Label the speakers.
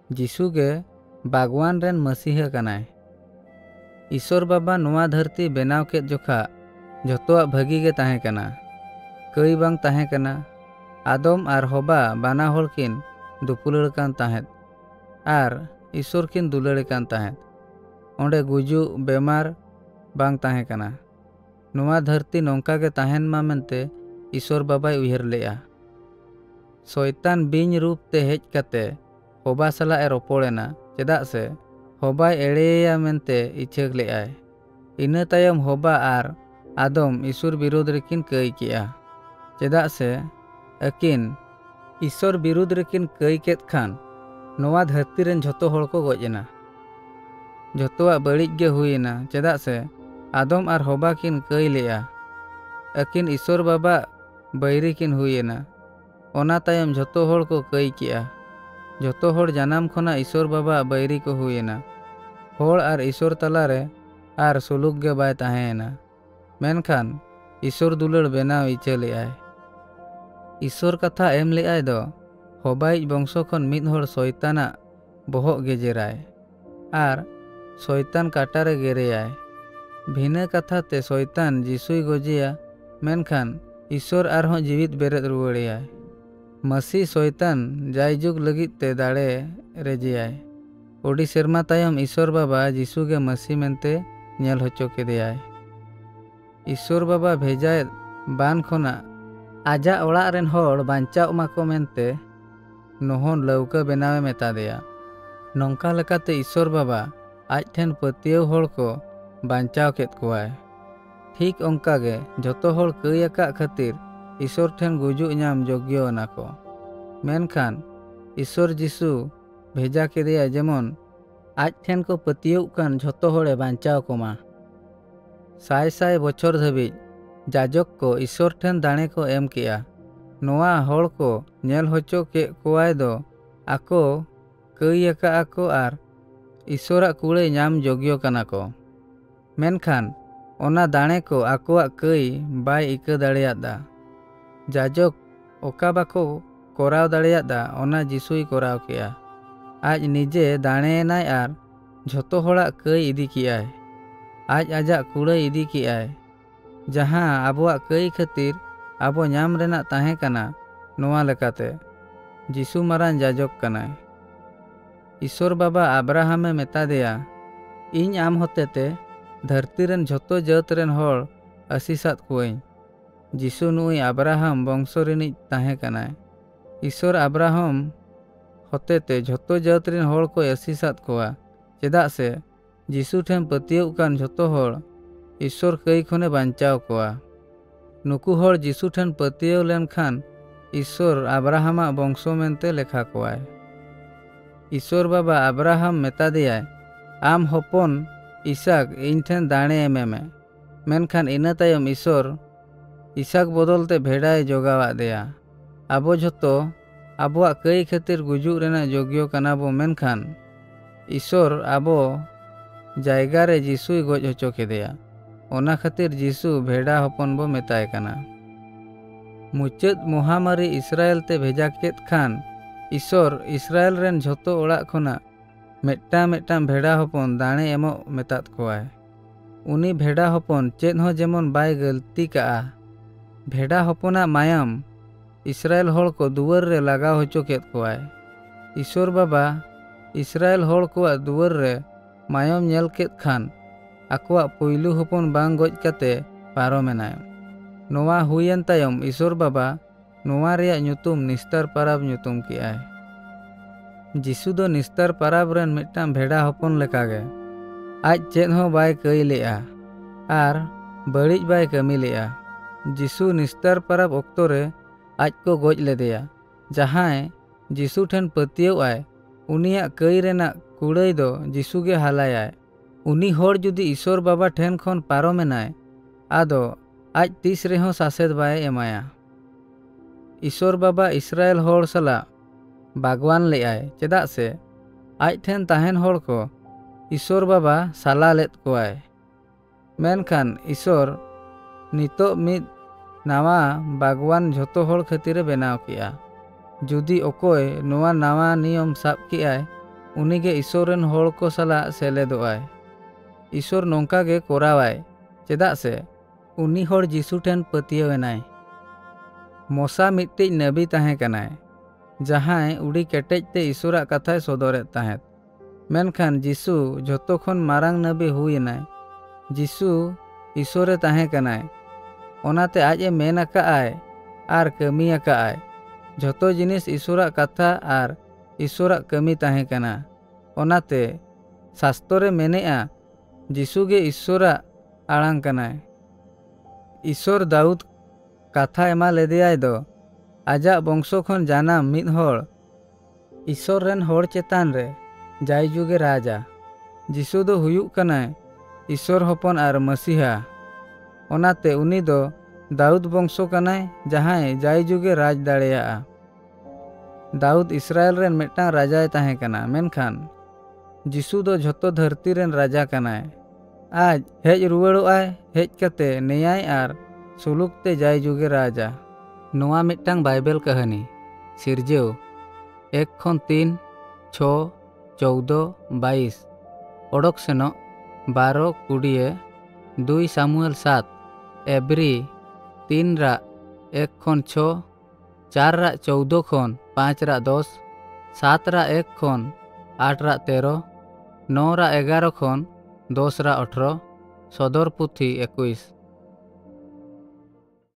Speaker 1: जिसु गे बागवान रेन मसीहा कनाय। ईश्वर बाबा नोआ धरती बेनाव केत जोखा जतोआ भागी गे ताहे कना, कई बांग ताहे कना। आदम आर हबा बाना होड़ किन दुपुलड़ कान ताहेत आर ईश्वर किन दुलड़ कान ताहेत। ओंडे गुजु बेमार बांग ताहे कना। नोआ धरती नोंका गे ताहेन मा मेनते ईश्वर बाबाय उयहर लेआ। शैतान बिन रूप ते हेज कते हबा सला ए रोपड़ेना चेदा से हबाय एड़ेया मेनते इच्छा लेआय। इना तायम हबा आर आदम ईश्वर विरोध रेकिन कई किया चेदा से अकिन ईश्वर विरोध रेकिन कई केत खान नोआ धरती रेन झतो होड़ को गजना। झतोआ बड़िज गे हुईना चेदा से आदम आर हबा किन कई लेआ। अकिन ईश्वर बाबा बैरी किन हुईना। ओना तायम झतो होड़ को कई किया। झतो होड़ जनाम खोना ईश्वर बाबा बैरी को हुईना। होड़ आर ईश्वर तलारे आर सुलुक गे बाय ताहेना। मेनखान ईश्वर दुलड़ बेनाव इच्छा लेआय। ईश्वर कथा एम लेआय दो हबाइज बंशो खन मिद होड़ शैताना बोहग गेजेराय आर शैतान काटारे गेरेयाय। भिना कथा ते शैतान जिसुई गोजिया मेनखान ईश्वर आरहों जीवित बेरेद रुवाड़ेयाय। मसीह शैतान जायजुग लगित ते दाड़े रेजियाय। ओडी सेरमा तायम ईश्वर बाबा जिसु गे मसीह मेनते नेल होचो केदेयाय। ईश्वर बाबा भेजाय बान खोना आजा ओड़ा रेन होड़ बांचाव माको मेनते नोहन लौका बेनावे मेता देया। नोंका लेकाते ईश्वर बाबा आज ठेन पतियव होड़ को बांचाव केत कोवाय। ठीक ओंका गे जतो होड़ कई आका खातिर ईश्वर ठेन गुजुग नाम योग्य ओना को। मेनखान ईश्वर जिसु भेजा केदेया जेमन आज ठेन को पतियव कान झतो होड़े बांचाव कोमा। साय साय बछर धाबिज जाजक को ईश्वर ठेन दाणे को एम किया। नोआ होड़ को नेल होचो के कोवाय दो आको कई आका आको आर ईश्वरा कुड़े नाम योग्य कना को। मेनखान ओना दाणे को आकोआ कई बाय इका दाड़ेयादा। जाजक ओका बाको कोराव दाड़ेयादा ओना जिसुई कोराव किया। आज निजे दाणेनाय आर झतो होड़ा कई इदी कियाय। आज आजा कुड़े इदी कियाय जहां आबोआ कई खातिर आबो नाम रेना ताहे कना। नोआ लेकाते जिसु मारान जाजक कनाय। ईश्वर बाबा अब्राहमे मेता देया इन आम होतेते धरती रेन झतो जात रेन होड़ आशीषात कुआई। जिसु नुई अब्राहम वंशो रिनिज ताहे कनाय। ईश्वर अब्राहम होतेते झतो जात रेन होड़ को आशीषात कोआ चेदा से जिसु ठेन पतियव कान झतो होड़ ईश्वर कई खोने बांचाव कोआ। नुकु होड़ जिसु ठेन पतियव लेन खान ईश्वर अब्राहमा वंशो मेनते लेखा कोआय। ईश्वर बाबा अब्राहम मेता दियाय आम हपन इसाक इन ठेन दाणे एमेमे। मेनखान इना तायम ईश्वर इसाक बदलते भेड़ाय जोगावा देया। आबो झतो आबोआ कई खातिर गुजुग रेना योग्य कनाबो मेनखान ईश्वर आबो जायगा रे जिसुई गोज होचो केदेया। ओना खातिर जिसु भेड़ा हपन बो मेताय कना। मुचाद महामारी इस्राएल ते भेजा केत खान ईश्वर इस्राएल रेन झतो ओड़ा खोना मेट्टा मेट्टा भेड़ा हपन दाणे एमो मेतात कोआय। उनी भेड़ा हपन चेद हो जेमन बाय गलती काआ। भेड़ा हपना मायाम इस्राएल होड़ को दुआर रे लगा होचो केत कोआय। ईश्वर बाबा इस्राएल होड़ को दुआर रे मायाम नेल केत खान आकोआ पुइलु हपन बांग गोज कते पारोमेनाय। नोआ हुयन तायम ईश्वर बाबा नोआ रेया ᱧᱩᱛᱩᱢ निस्तार पाराब ᱧᱩᱛᱩᱢ कियाय। जिसु दो निस्तार पाराब रेन मिट्टाम भेड़ा हपन लेकागे आज चेद हो बाय कई लेआ आर बड़िज बाय कमी लेआ। जिसु निस्तार पाराब ओक्तो रे आज को गोज लेदेया। जहाय जिसु ठेन पतियव आय उनिया कई रेना कुड़ाई दो जिसु गे हालायाय। उनी होड़ जुदी ईश्वर बाबा ठेन खन पारोमेनाय आदो आज तीस रेहों सासेद बाय एमाया। ईश्वर बाबा इस्राएल होड़ सला बागवान लेआय चेदा से आज ठेन ताहेन होड़ को ईश्वर बाबा साला लेत कोआय। मेनखान ईश्वर नितो मिद नावा बागवान झतो होड़ खातिर बेनाव किया। जुदी ओकोय नोआ नावा नियम साब कियाय उनीगे ईश्वर रेन होड़ को सला सेलेदोआय। ईश्वर नोंका गे कोरावाय चेदाग से उनी होड़ जीसु ठेन पतियवेनाय। मोसा मिट्टिज नबी ताहें कनाय जहां उड़ी केटेज ते ईश्वरा कथाय सदोरेत ताहेत। मेनखान जीसु झोतो खन मारांग नबी हुईनाय। जीसु ईश्वरे ताहें कनाय ओनाते आज ए मेन आकाआय आर कमी आकाआय। झोतो जिनिस ईश्वरा कथा आर ईश्वरा कमी ताहें कना। ओनाते शास्त्रे मेनेआ जीसु गे ईश्वरा आड़ांग कनाय। ईश्वर दाऊद कथा एमा लेदेयाय दो आजा बंशो खन जानाम मिद होड़ ईश्वर रेन होड़ चेतान रे जायजुगे राजा। जीसु दो हुयुग कनाय ईश्वर हपन आर मसीहा। ओनाते उनी दो दाऊद बंशो कनाय जहां जायजुगे राज दाड़ेया। दाऊद इस्राएल रेन मिटटांग राजाय ताहें कना। मेनखान जीसु दो झोतो धरती रेन राजा कनाय। आज हेज रुवाड़ोआय हेज कते न्याय आर सुलुक ते जायजुगे राजा। नोआ मिटटांग बाइबल कहानी सिरजेव 1-3, 6, 14, 22 ओडोक सेनो 12, 20, 2 सामुएल 7 एब्री 3-1-6, 4-14, 5-10, 7-1, 8-13, 9-11, 10-18 सदर पुथी 21।